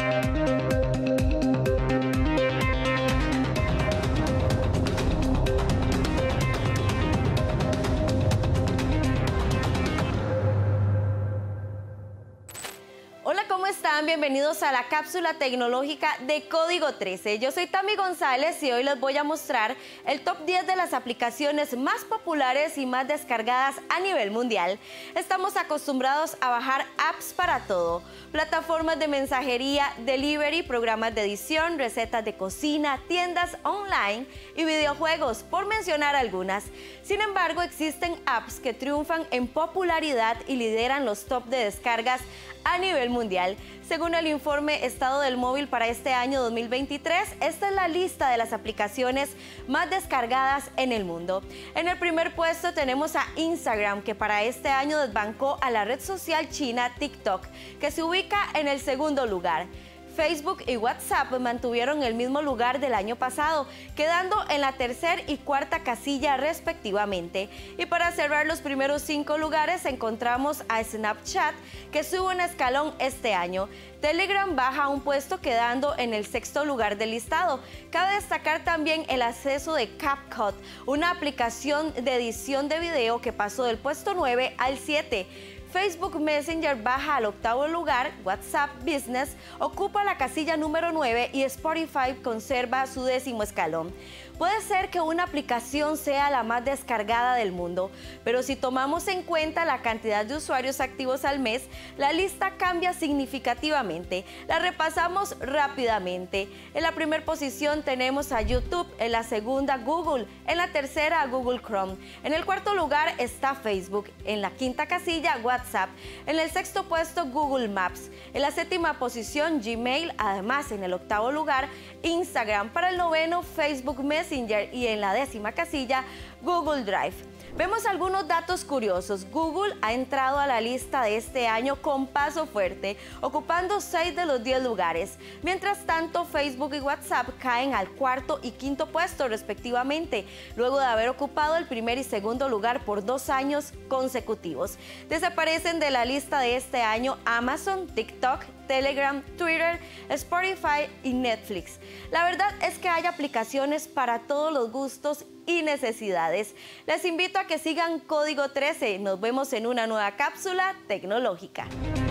Hola, ¿cómo están? Bienvenidos a la cápsula tecnológica de Código 13. Yo soy Tami González y hoy les voy a mostrar el top 10 de las aplicaciones más populares y más descargadas a nivel mundial. Estamos acostumbrados a bajar apps para todo: plataformas de mensajería, delivery, programas de edición, recetas de cocina, tiendas online y videojuegos, por mencionar algunas. Sin embargo, existen apps que triunfan en popularidad y lideran los top de descargas a nivel mundial. Según el informe Estado del Móvil para este año 2023, esta es la lista de las aplicaciones más descargadas en el mundo. En el primer puesto tenemos a Instagram, que para este año desbancó a la red social china TikTok, que se ubica en el segundo lugar. Facebook y WhatsApp mantuvieron el mismo lugar del año pasado, quedando en la tercera y cuarta casilla respectivamente. Y para cerrar los primeros 5 lugares encontramos a Snapchat, que sube un escalón este año. Telegram baja un puesto, quedando en el sexto lugar del listado. Cabe destacar también el acceso de CapCut, una aplicación de edición de video que pasó del puesto 9 al 7. Facebook Messenger baja al octavo lugar, WhatsApp Business ocupa la casilla número 9 y Spotify conserva su 10º escalón. Puede ser que una aplicación sea la más descargada del mundo, pero si tomamos en cuenta la cantidad de usuarios activos al mes, la lista cambia significativamente. La repasamos rápidamente. En la primera posición tenemos a YouTube, en la segunda Google, en la tercera a Google Chrome. En el cuarto lugar está Facebook, en la quinta casilla WhatsApp, en el sexto puesto Google Maps, en la séptima posición Gmail, además en el octavo lugar Instagram, para el noveno Facebook Messenger y en la 10ª casilla Google Drive. Vemos algunos datos curiosos. Google ha entrado a la lista de este año con paso fuerte, ocupando 6 de los 10 lugares. Mientras tanto, Facebook y WhatsApp caen al cuarto y quinto puesto respectivamente, luego de haber ocupado el primer y segundo lugar por 2 años consecutivos. Desaparecen de la lista de este año Amazon, TikTok, Telegram, Twitter, Spotify y Netflix. La verdad es que hay aplicaciones para todos los gustos y necesidades. Les invito a que sigan Código 13. Nos vemos en una nueva cápsula tecnológica.